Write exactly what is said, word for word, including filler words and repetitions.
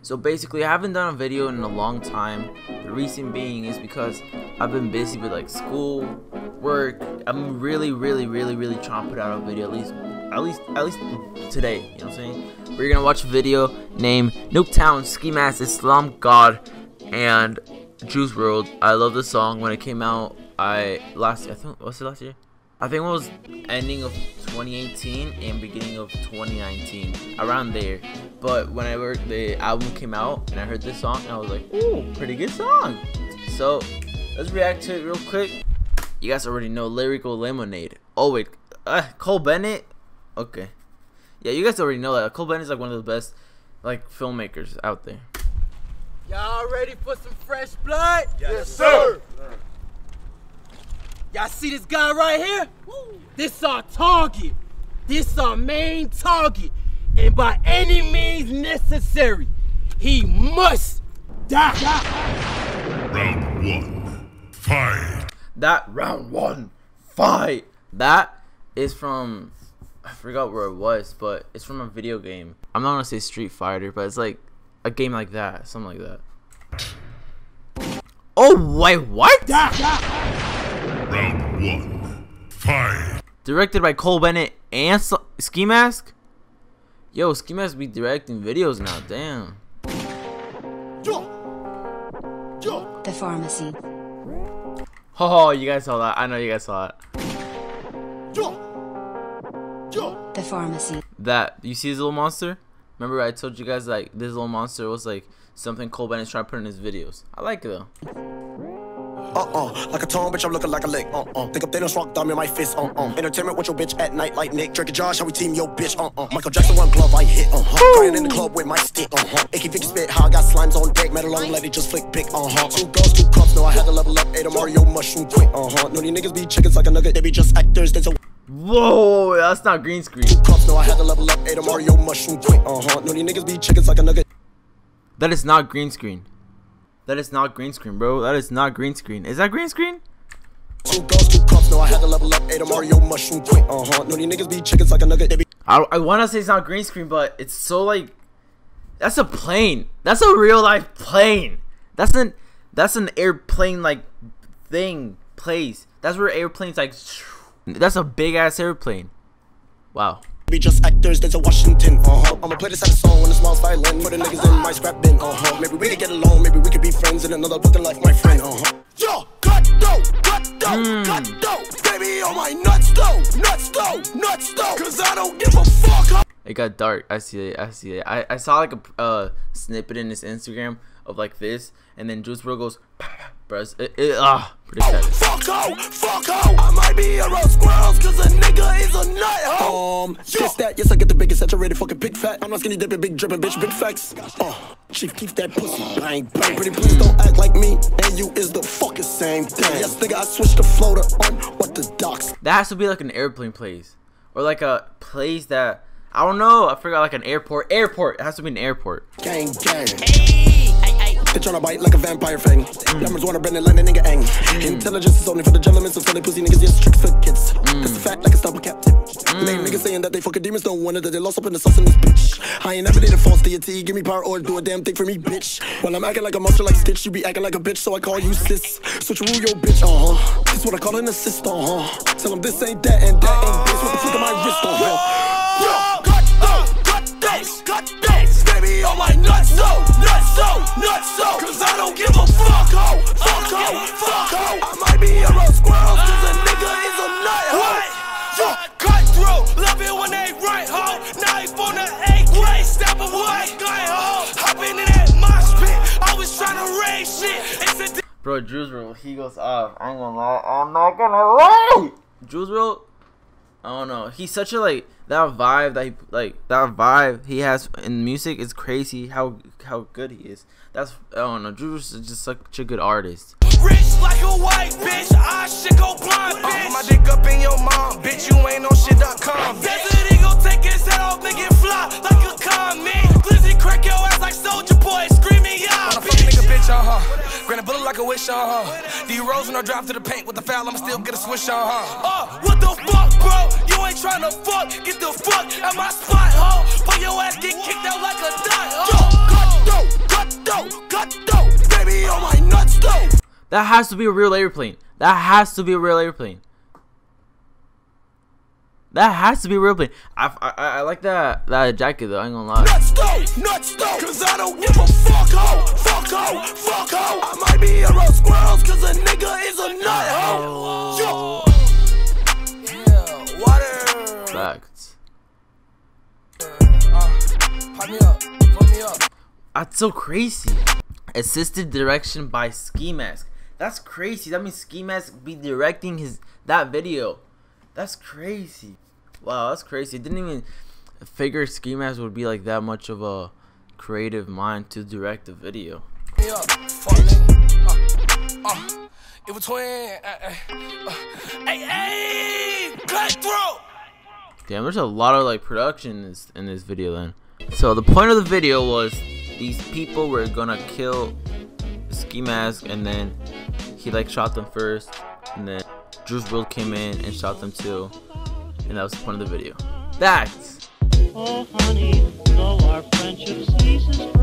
So basically, I haven't done a video in a long time. The reason being is because I've been busy with like school, work. I'm really, really, really, really trying to put out a video at least, at least, at least today. You know what I'm saying? We're gonna watch a video named Nuketown, Ski Mask, Islam God, and Juice world. I love the song. When it came out, I last I think what's it last year? I think it was ending of twenty eighteen and beginning of twenty nineteen, around there. But whenever the album came out and I heard this song, I was like, ooh, pretty good song. So let's react to it real quick. You guys already know Lyrical Lemonade. Oh wait, uh, Cole Bennett. Okay, yeah, you guys already know that Cole Bennett is like one of the best like filmmakers out there. Y'all ready for some fresh blood? Yes, yes sir. Y'all see this guy right here? Woo. This our target. This our main target. And by any means necessary, he must die. Round one, fight. That round one, fight. That is from, I forgot where it was, but it's from a video game. I'm not gonna say Street Fighter, but it's like a game like that, something like that. Oh wait, what? Round one, fight. Directed by Cole Bennett and Ski Mask. Yo, Ski Mask be directing videos now. Damn. The Pharmacy. Oh, you guys saw that. I know you guys saw it. The Pharmacy. That you see this little monster? Remember I told you guys like this little monster was like something Cole Bennett's trying to put in his videos. I like it though. Uh-uh, like a tone, bitch, I'm looking like a lick. Uh-uh, think of Thanos rock thumb in my fist. Uh-uh, entertainment with your bitch at night like Nick. Drake and Josh, how we team your bitch. Uh-uh, Michael Jackson one glove I hit. Uh-huh, crying in the club with my stick. Uh-huh, Icky Vicky spit, how I got slimes on deck. Metal long lady just flick pick. Uh-huh, two girls, two cups, no I had to level up. Ate a Mario mushroom quick. Uh-huh, no these niggas be chickens like a nugget. They be just actors, there's a whoa, that's not green screen. Two cups, no I had to level up. Ate a Mario mushroom quick. Uh-huh, no these niggas be chickens like a nugget. That is not green screen. That is not green screen, bro. That is not green screen. Is that green screen? Two girls, two cups, no I had to level up. Ate a Mario mushroom quick. Uh-huh, no these niggas be chickens like a nugget. They be I, I want to say it's not green screen, but it's so like, that's a plane. That's a real life plane. That's an that's an airplane like thing place. That's where airplanes like. That's a big ass airplane. Wow. Be just actors, there's a Washington. Uh-huh. I'ma play this at a song when the smile's violent. For the niggas in my scrap bin. Uh-huh. Maybe we could get along, maybe we could be friends in another fucking life, my friend. Uh-huh. Yo, cut dough, cut dough, mm. cut dough. Baby on my nuts though, nuts though, nuts though. Cause I don't give a fuck. It got dark. I see it. I see it. I, I saw like a uh, snippet in his Instagram of like this, and then Juice world goes, bruh, it, it, ah, pretty sad. Oh, fuck ho, fuck ho. I might be a roast squirrels, cause a nigga is a nut ho. Um, yes that, yes I get the biggest saturated fucking big fat. I'm not skinny dipping, big dripping, bitch, big facts. Uh, chief, keep that pussy, bang, bang. Pretty please don't act like me, and you is the fucking same thing. Yes nigga, I switched the floater on what the docks. That has to be like an airplane place, or like a place that, I don't know, I forgot, like an airport. Airport, it has to be an airport. Gang, gang. They tryna bite like a vampire fang. Mm. Lemons wanna bend and let a nigga ang. Mm. Intelligence is only for the gentlemen, so silly pussy niggas just tricks for kids. Mm. That's a fact like a stubble captain. Mm. Lame niggas saying that they fucking demons don't wonder that they lost up in the sauce in this bitch. I ain't never did a false deity, give me power or do a damn thing for me, bitch. While I'm acting like a monster like Stitch, you be acting like a bitch, so I call you sis. Switcheroo yo bitch, uh-huh. This what I call an assist, uh-huh. Tell them this ain't that and that ain't this. What the fuck am I wrist, uh-huh. Yo, cut those, cut those, cut those. Baby on my nuts, so, nuts, so, nuts, so. Cause I don't give a fuck, ho, fuck, ho, fuck, ho. I might be a roast squirrel, cause a nigga is a nut, ho. Yo, cut through, love it when they right, ho. Knife on the A K, step away, guy, ho. Hopping in that mosh pit, I was trying to raise shit. It's a bro, Juice world, he goes off. I ain't gonna lie, I'm not gonna lie. Juice world, I don't know. He's such a like that vibe that he like that vibe he has in music is crazy. How how good he is. That's I don't know. Juice is just such a good artist. Rich like a white bitch, I should go blind, bitch. Uh, my dick up in your mom, bitch. You ain't on shit dot com. Desert Eagle take his head off, make it fly like a comet. Glizzy crack your ass like Soldier Boy, screaming yeah. I'm a fucking nigga, bitch, uh huh. Granted bullet like a wish, uh huh. D Rose when I drive to the paint with the foul, I'ma still get a swish, uh huh. Uh, what the fuck, bro? You ain't tryna fuck, get the fuck at my spot, ho. Put your ass get kicked out like a dot, ho. though, cut though, baby on my nuts though. That has to be a real airplane. That has to be a real airplane. That has to be a real plane. I, I, I like that that jacket though. I ain't gonna lie. Nuts though, nuts though, cause I don't give a fuck ho, fuck ho, fuck ho. I might be a roast squirrels cause a nigga is a nut ho. Yo. Yeah, water. Facts. Uh, pop me up, put me up. That's so crazy. Assisted direction by Ski Mask. That's crazy. That means Ski Mask be directing his that video. That's crazy. Wow, that's crazy. I didn't even figure Ski Mask would be like that much of a creative mind to direct a video. Me up, fuck nigga. Uh, uh, it was twin. Uh, uh, hey, hey, cutthroat. Damn, there's a lot of like production in this, in this video then. So the point of the video was these people were gonna kill Ski Mask, and then he like shot them first, and then Juice world came in and shot them too, and that was the point of the video. That's Oh honey, though our friendship ceases.